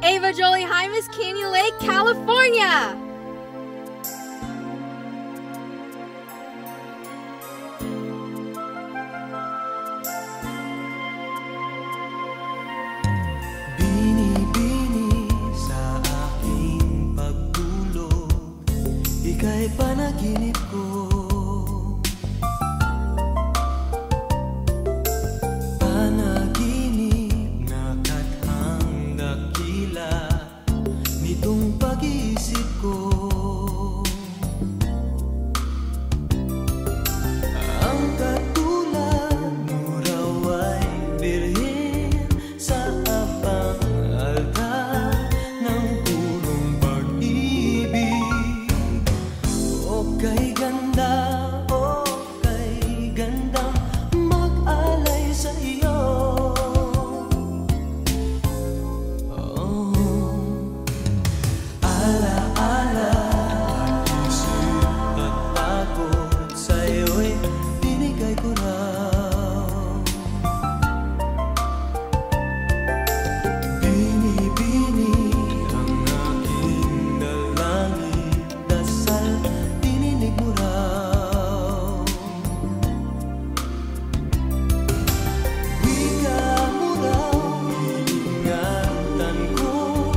Ava Jolie Hymas, Canyon Lake, California. Bini-bini sa aking pagtulog, ika'y panaginip ko. Panaginip na kathang dakila nitong pag-iisip ko. Ang katulad mo raw ay birhen sa abang altar ng punong pag-ibig. O kay ganda, o kay gandang mag-alay sa iyo. Ala-ala, pag-isip at pagod sa'yo'y binigay ko raw. Bini-bini ang aking dalangin, dasal dininig mo raw. Wika mo raw, iingatan ko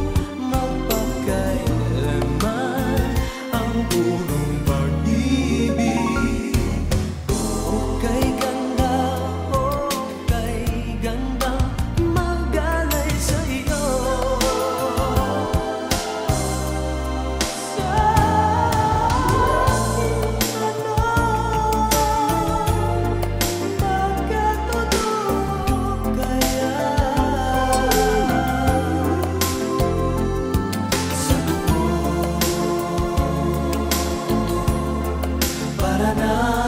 magpakailanman ang punong pag-ibig. O kay ganda, o kay gandang mag-alay sa iyo. Sa aking tanong, magkatotoo kaya? Sa totoo, para na